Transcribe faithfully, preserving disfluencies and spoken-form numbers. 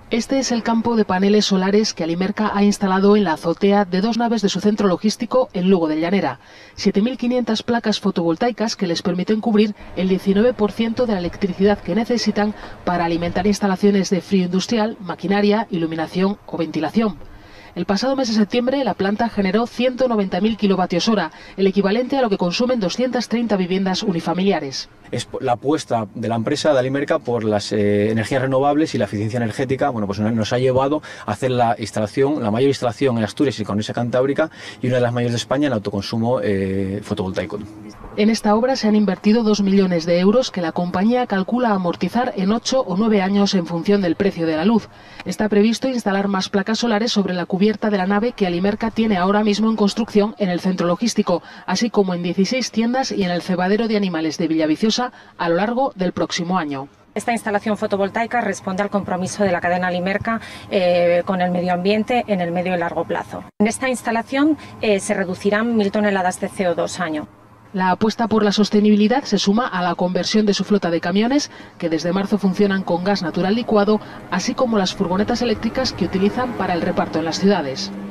Este es el campo de paneles solares que Alimerka ha instalado en la azotea de dos naves de su centro logístico en Lugo de Llanera. siete mil quinientas placas fotovoltaicas que les permiten cubrir el diecinueve por ciento de la electricidad que necesitan para alimentar instalaciones de frío industrial, maquinaria, iluminación o ventilación. El pasado mes de septiembre la planta generó ciento noventa mil kilovatios hora, el equivalente a lo que consumen doscientas treinta viviendas unifamiliares. Es la apuesta de la empresa de Alimerka por las eh, energías renovables y la eficiencia energética. Bueno, pues nos ha llevado a hacer la instalación, la mayor instalación en Asturias y Cornisa Cantábrica y una de las mayores de España en autoconsumo eh, fotovoltaico. En esta obra se han invertido dos millones de euros que la compañía calcula amortizar en ocho o nueve años en función del precio de la luz. Está previsto instalar más placas solares sobre la cubierta de la nave que Alimerka tiene ahora mismo en construcción en el centro logístico, así como en dieciséis tiendas y en el cebadero de animales de Villaviciosa a lo largo del próximo año. Esta instalación fotovoltaica responde al compromiso de la cadena Alimerka eh, con el medio ambiente en el medio y largo plazo. En esta instalación eh, se reducirán mil toneladas de C O dos año. La apuesta por la sostenibilidad se suma a la conversión de su flota de camiones, que desde marzo funcionan con gas natural licuado, así como las furgonetas eléctricas que utilizan para el reparto en las ciudades.